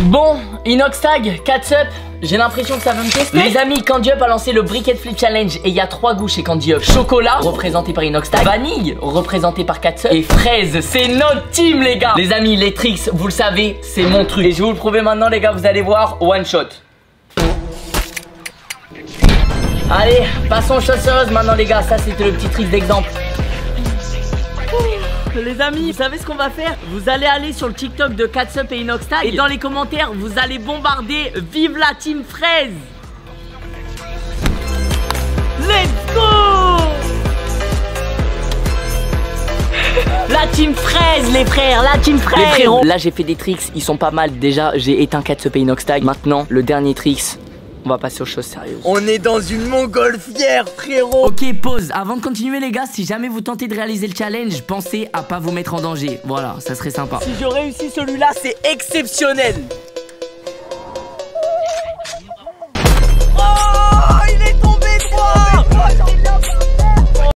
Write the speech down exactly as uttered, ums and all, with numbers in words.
Bon, Inoxtag, Catsup, j'ai l'impression que ça va me tester. Les amis, Candy Up a lancé le Briquet Flip Challenge et il y a trois goûts chez Candy Up. Chocolat, représenté par Inoxtag. Vanille, représenté par Catsup. Et fraise, c'est notre team les gars. Les amis, les tricks, vous le savez, c'est mon truc. Et je vais vous le prouver maintenant les gars, vous allez voir, one shot. Allez, passons aux choses sérieuses maintenant les gars, ça c'était le petit trick d'exemple. Les amis, vous savez ce qu'on va faire? Vous allez aller sur le TikTok de Catsup et Inoxtag et dans les commentaires, vous allez bombarder vive la team fraise. Let's go! La team fraise les frères, la team fraise les frérots. Là j'ai fait des tricks, ils sont pas mal. Déjà j'ai éteint Catsup et Inoxtag. Maintenant le dernier tricks, on va passer aux choses sérieuses. On est dans une montgolfière, frérot. Ok, pause. Avant de continuer, les gars, si jamais vous tentez de réaliser le challenge, pensez à pas vous mettre en danger. Voilà, ça serait sympa. Si je réussis celui-là, c'est exceptionnel.